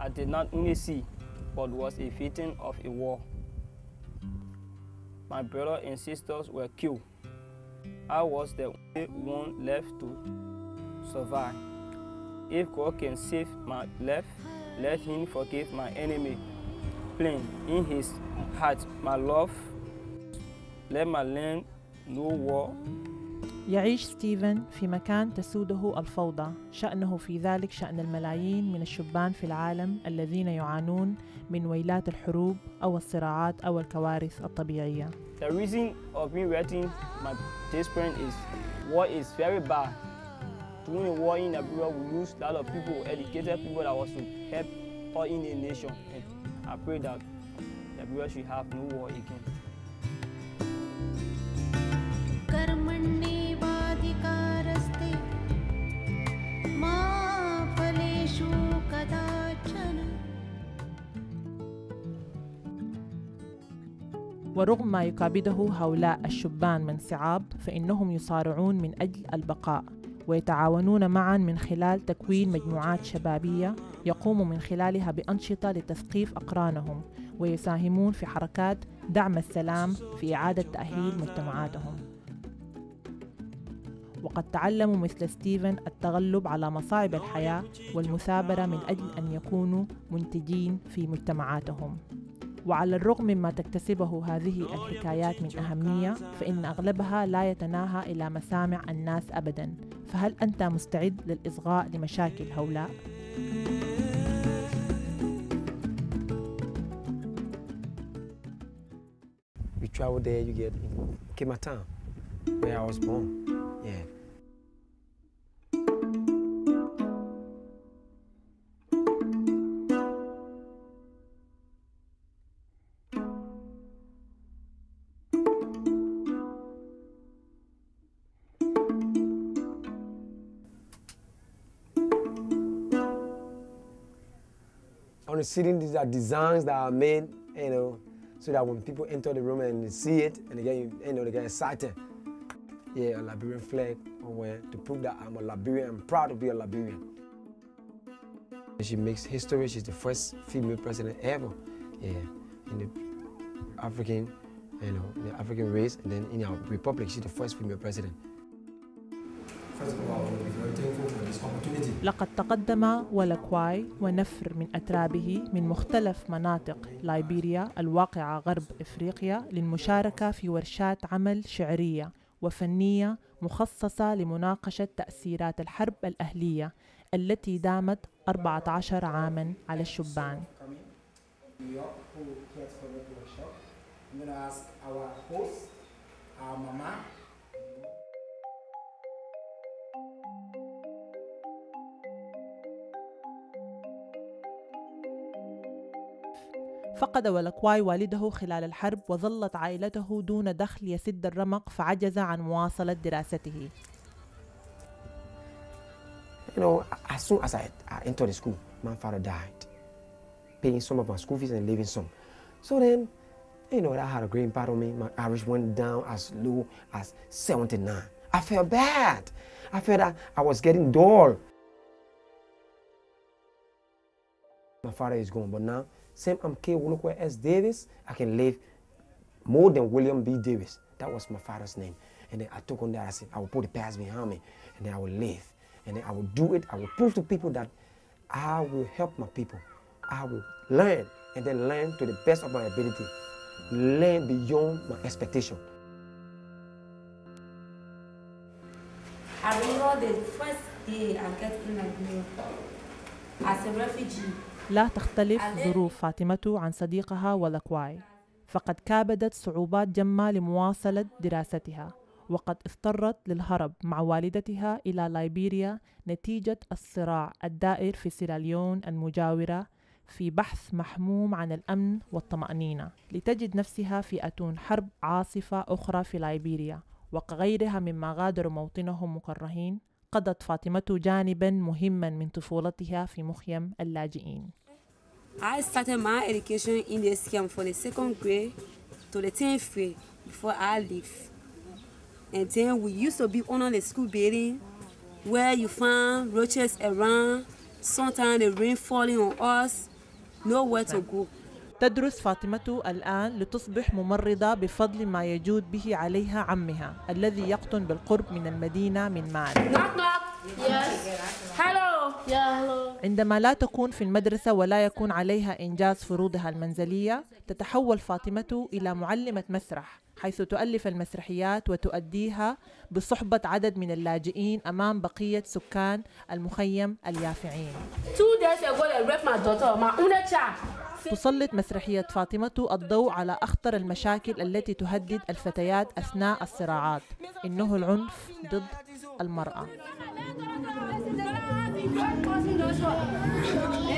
I did not only see, but was a victim of a war. My brothers and sisters were killed. I was the only one left to survive. If God can save my life, let him forgive my enemy. Plain in his heart, my love, let my land know war. يعيش ستيفن في مكان تسوده الفوضى، شأنه في ذلك شأن الملايين من الشبان في العالم الذين يعانون من ويلات الحروب أو الصراعات أو الكوارث الطبيعية. The reason of me writing my this poem is war is very bad. During the war in Liberia, we used a lot of people, educated people that was to help all in the nation. And I pray that Liberia should have no war again. ورغم ما يكابده هؤلاء الشبان من صعاب، فإنهم يصارعون من أجل البقاء ويتعاونون معاً من خلال تكوين مجموعات شبابية يقوموا من خلالها بأنشطة لتثقيف أقرانهم، ويساهمون في حركات دعم السلام في إعادة تأهيل مجتمعاتهم. وقد تعلموا مثل ستيفن التغلب على مصاعب الحياة والمثابرة من أجل أن يكونوا منتجين في مجتمعاتهم. وعلى الرغم مما تكتسبه هذه الحكايات من أهمية، فإن أغلبها لا يتناهى إلى مسامع الناس أبداً. فهل أنت مستعد للإصغاء لمشاكل هؤلاء؟ You travel there, you get in Kimatown, where I was born. Yeah. On the ceiling, these are designs that are made, you know, so that when people enter the room and they see it, and they get, they get excited. Yeah, a Liberian flag somewhere to prove that I'm a Liberian. I'm proud to be a Liberian. She makes history. She's the first female president ever, yeah, in the African, in the African race, and then in our republic, she's the first female president. First of all, we're very thankful for this opportunity. لقد تقدم ولكواي ونفر من أترابه من مختلف مناطق لايبيريا الواقعة غرب إفريقيا للمشاركة في ورشات عمل شعرية وفنية مخصصة لمناقشة تأثيرات الحرب الأهلية التي دامت 14 عاماً على الشبان. فقد ولكواي والده خلال الحرب، وظلت عائلته دون دخل يسد الرمق، فعجز عن مواصلة دراسته. You know, as soon as I entered the school, my father died, paying some of my school fees and leaving some. So then, you know, that had a great impact on me. My average went down as low as 79. I felt bad. I felt that I was getting dull. My father is gone, but now, same I'm K. Wolokwe S. Davis, I can live more than William B. Davis. That was my father's name. And then I took on that, I said, I will put the past behind me, and then I will live. And then I will do it, I will prove to people that I will help my people. I will learn, and then learn to the best of my ability. Learn beyond my expectation. I remember the first day I got in Liberia as a refugee. لا تختلف ظروف فاطمة عن صديقها ولكواي، فقد كابدت صعوبات جمة لمواصلة دراستها، وقد اضطرت للهرب مع والدتها إلى لايبيريا نتيجة الصراع الدائر في سيراليون المجاورة، في بحث محموم عن الأمن والطمأنينة، لتجد نفسها في أتون حرب عاصفة أخرى في لايبيريا. وكغيرها مما غادروا موطنهم مكرهين، قضت فاطمة جانباً مهماً من طفولتها في مخيم اللاجئين. I started my education in the scheme from the 2nd grade to the 10th grade before I left. And then we used to be on the school building where you find roaches around. Sometimes the rain falling on us. nowhere to go. تدرس فاطمة الآن لتصبح ممرضة بفضل ما يجود به عليها عمها الذي يقطن بالقرب من المدينة من ماري. عندما لا تكون في المدرسة ولا يكون عليها إنجاز فروضها المنزلية، تتحول فاطمة إلى معلمة مسرح، حيث تؤلف المسرحيات وتؤديها بصحبة عدد من اللاجئين أمام بقية سكان المخيم اليافعين. تسلط مسرحية فاطمة الضوء على أخطر المشاكل التي تهدد الفتيات أثناء الصراعات، إنه العنف ضد المرأة.